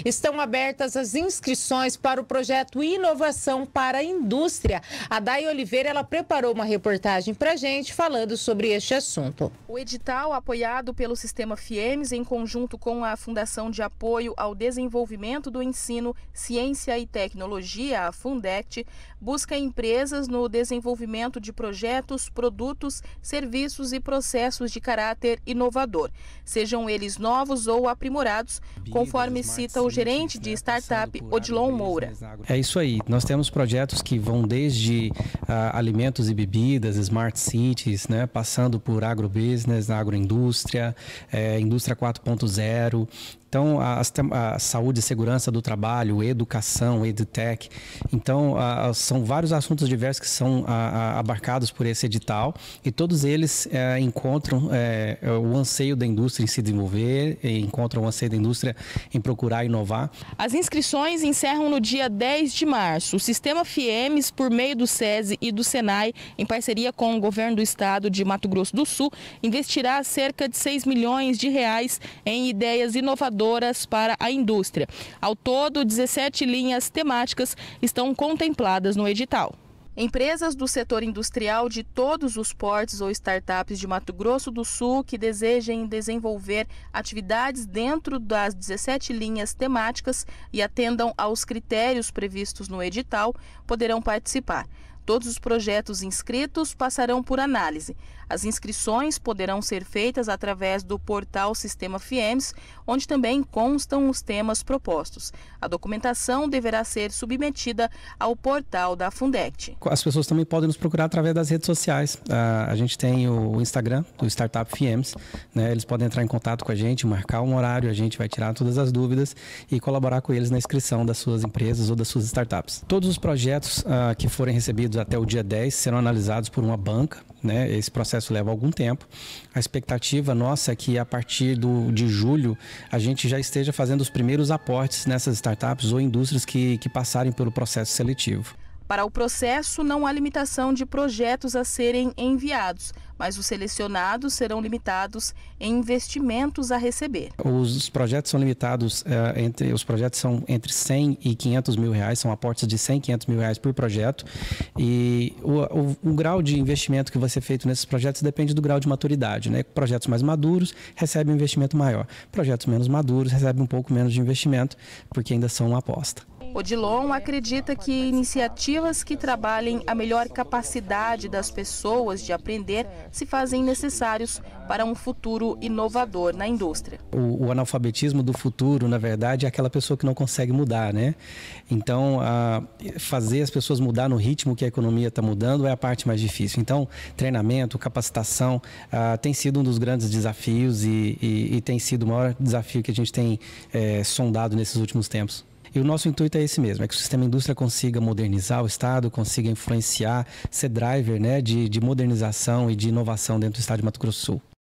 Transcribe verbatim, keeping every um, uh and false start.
Estão abertas as inscrições para o projeto Inovação para a Indústria. A Day Oliveira, ela preparou uma reportagem para a gente falando sobre este assunto. O edital, apoiado pelo Sistema FIEMES, em conjunto com a Fundação de Apoio ao Desenvolvimento do Ensino, Ciência e Tecnologia, a Fundect, busca empresas no desenvolvimento de projetos, produtos, serviços e processos de caráter inovador, sejam eles novos ou aprimorados, conforme cita o gerente de startup, Odilon Moura. É isso aí, nós temos projetos que vão desde uh, alimentos e bebidas, smart cities, né, passando por agrobusiness, agroindústria, é, indústria quatro ponto zero. Então, a, a saúde e segurança do trabalho, educação, edtech. Então, a, são vários assuntos diversos que são a, a, abarcados por esse edital e todos eles é, encontram é, o anseio da indústria em se desenvolver, encontram o anseio da indústria em procurar inovar. As inscrições encerram no dia dez de março. O Sistema FIEMES, por meio do SESI e do SENAI, em parceria com o governo do estado de Mato Grosso do Sul, investirá cerca de seis milhões de reais em ideias inovadoras para a indústria. Ao todo, dezessete linhas temáticas estão contempladas no edital. Empresas do setor industrial de todos os portes ou startups de Mato Grosso do Sul que desejem desenvolver atividades dentro das dezessete linhas temáticas e atendam aos critérios previstos no edital poderão participar. Todos os projetos inscritos passarão por análise. As inscrições poderão ser feitas através do portal Sistema FIEMES, onde também constam os temas propostos. A documentação deverá ser submetida ao portal da Fundect. As pessoas também podem nos procurar através das redes sociais. Uh, a gente tem o Instagram do Startup FIEMES, né? Eles podem entrar em contato com a gente, marcar um horário, a gente vai tirar todas as dúvidas e colaborar com eles na inscrição das suas empresas ou das suas startups. Todos os projetos uh, que forem recebidos até o dia dez serão analisados por uma banca, né? Esse processo leva algum tempo. A expectativa nossa é que a partir do, de julho a gente já esteja fazendo os primeiros aportes nessas startups ou indústrias que, que passarem pelo processo seletivo. Para o processo, não há limitação de projetos a serem enviados, mas os selecionados serão limitados em investimentos a receber. Os projetos são limitados, uh, entre, os projetos são entre cem e quinhentos mil reais, são aportes de cem, quinhentos mil reais por projeto. E o, o, o grau de investimento que vai ser feito nesses projetos depende do grau de maturidade, né? Projetos mais maduros recebem um investimento maior. Projetos menos maduros recebem um pouco menos de investimento, porque ainda são uma aposta. Odilon acredita que iniciativas que trabalhem a melhor capacidade das pessoas de aprender se fazem necessários para um futuro inovador na indústria. O, o analfabetismo do futuro, na verdade, é aquela pessoa que não consegue mudar, né? Então, a, fazer as pessoas mudar no ritmo que a economia está mudando é a parte mais difícil. Então, treinamento, capacitação, a, tem sido um dos grandes desafios e, e, e tem sido o maior desafio que a gente tem é, sondado nesses últimos tempos. E o nosso intuito é esse mesmo, é que o sistema indústria consiga modernizar o Estado, consiga influenciar, ser driver, né, de, de modernização e de inovação dentro do Estado de Mato Grosso do Sul.